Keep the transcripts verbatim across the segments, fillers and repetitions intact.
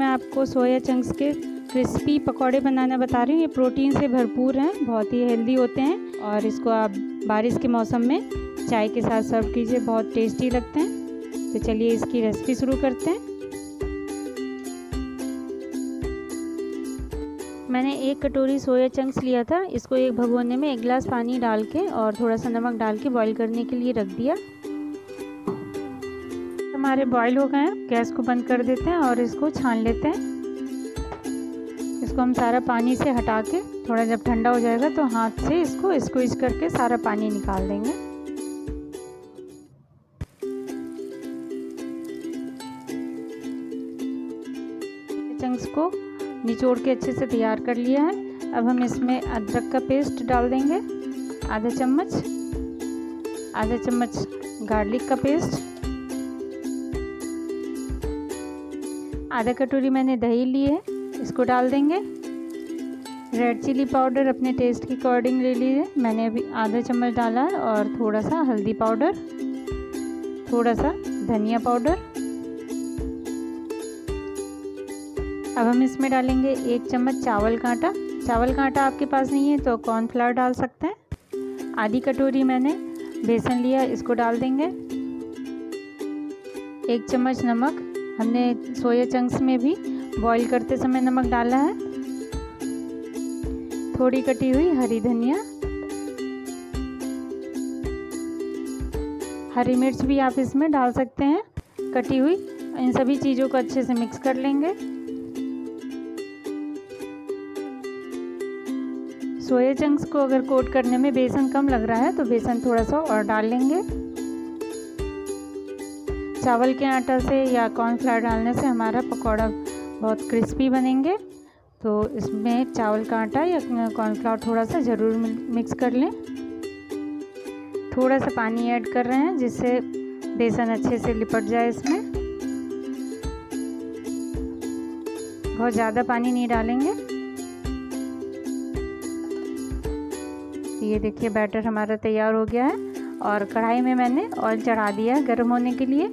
आपको soya chunks के crispy पकौड़े बनाना बता रही हूँ। ये प्रोटीन से भरपूर हैं, बहुत ही हेल्दी होते हैं और इसको आप बारिश के मौसम में चाय के साथ सर्व कीजिए, बहुत टेस्टी लगते हैं। तो चलिए इसकी रेसिपी शुरू करते हैं। मैंने एक कटोरी सोया चंक्स लिया था। इसको एक भगोने में एक गिलास पानी डाल के और थोड़ा सा नमक डाल के बॉईल करने के लिए रख दिया। हमारे बॉईल हो गए हैं, गैस को बंद कर देते हैं और इसको छान लेते हैं। इसको हम सारा पानी से हटा के थोड़ा जब ठंडा हो जाएगा तो हाथ से इसको स्क्वीज करके सारा पानी निकाल देंगे। चंक्स को निचोड़ के अच्छे से तैयार कर लिया है। अब हम इसमें अदरक का पेस्ट डाल देंगे, आधा चम्मच, आधा चम्मच गार्लिक का पेस्ट, आधा कटोरी मैंने दही ली है, इसको डाल देंगे। रेड चिली पाउडर अपने टेस्ट के अकॉर्डिंग ले लीजिए, मैंने अभी आधा चम्मच डाला है, और थोड़ा सा हल्दी पाउडर, थोड़ा सा धनिया पाउडर। अब हम इसमें डालेंगे एक चम्मच चावल का आटा। चावल का आटा आपके पास नहीं है तो कॉर्नफ्लावर डाल सकते हैं। आधी कटोरी मैंने बेसन लिया, इसको डाल देंगे। एक चम्मच नमक, हमने सोया चंक्स में भी बॉईल करते समय नमक डाला है। थोड़ी कटी हुई हरी धनिया, हरी मिर्च भी आप इसमें डाल सकते हैं कटी हुई। इन सभी चीज़ों को अच्छे से मिक्स कर लेंगे। सोया चंक्स को अगर कोट करने में बेसन कम लग रहा है तो बेसन थोड़ा सा और डाल लेंगे। चावल के आटा से या कॉर्नफ्लावर डालने से हमारा पकौड़ा बहुत क्रिस्पी बनेंगे, तो इसमें चावल का आटा या कॉर्नफ्लावर थोड़ा सा ज़रूर मिक्स कर लें। थोड़ा सा पानी ऐड कर रहे हैं जिससे बेसन अच्छे से लिपट जाए इसमें। बहुत ज़्यादा पानी नहीं डालेंगे। ये देखिए बैटर हमारा तैयार हो गया है और कढ़ाई में मैंने ऑयल चढ़ा दिया है गर्म होने के लिए।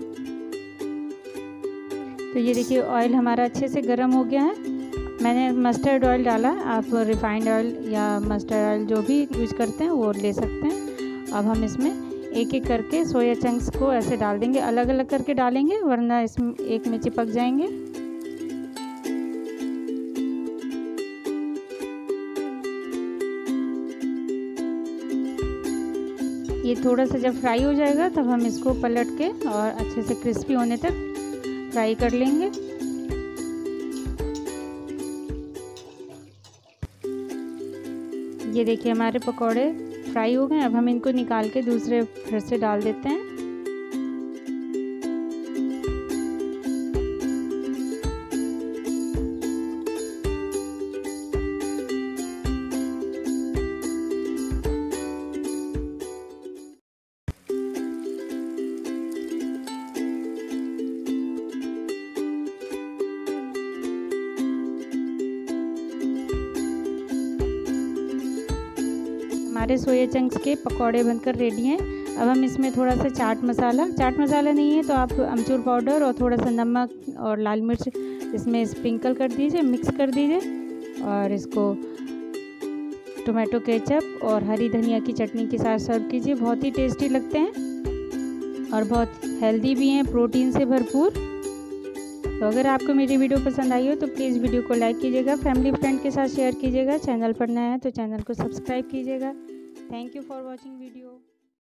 तो ये देखिए ऑयल हमारा अच्छे से गर्म हो गया है। मैंने मस्टर्ड ऑयल डाला, आप रिफाइंड ऑयल या मस्टर्ड ऑयल जो भी यूज करते हैं वो ले सकते हैं। अब हम इसमें एक एक करके सोया चंक्स को ऐसे डाल देंगे, अलग अलग करके डालेंगे वरना इसमें एक में चिपक जाएंगे। ये थोड़ा सा जब फ्राई हो जाएगा तब हम इसको पलट के और अच्छे से क्रिस्पी होने तक फ्राई कर लेंगे। ये देखिए हमारे पकौड़े फ्राई हो गए। अब हम इनको निकाल के दूसरे फिर से डाल देते हैं। हमारे सोया चंक्स के पकौड़े बनकर रेडी हैं। अब हम इसमें थोड़ा सा चाट मसाला, चाट मसाला नहीं है तो आप अमचूर पाउडर और थोड़ा सा नमक और लाल मिर्च इसमें स्प्रिंकल कर दीजिए, मिक्स कर दीजिए और इसको टोमेटो केचप और हरी धनिया की चटनी के साथ सर्व कीजिए। बहुत ही टेस्टी लगते हैं और बहुत हेल्दी भी हैं, प्रोटीन से भरपूर। तो अगर आपको मेरी वीडियो पसंद आई हो तो प्लीज़ वीडियो को लाइक कीजिएगा, फैमिली फ्रेंड के साथ शेयर कीजिएगा। चैनल पर नया है तो चैनल को सब्सक्राइब कीजिएगा। Thank you for watching video.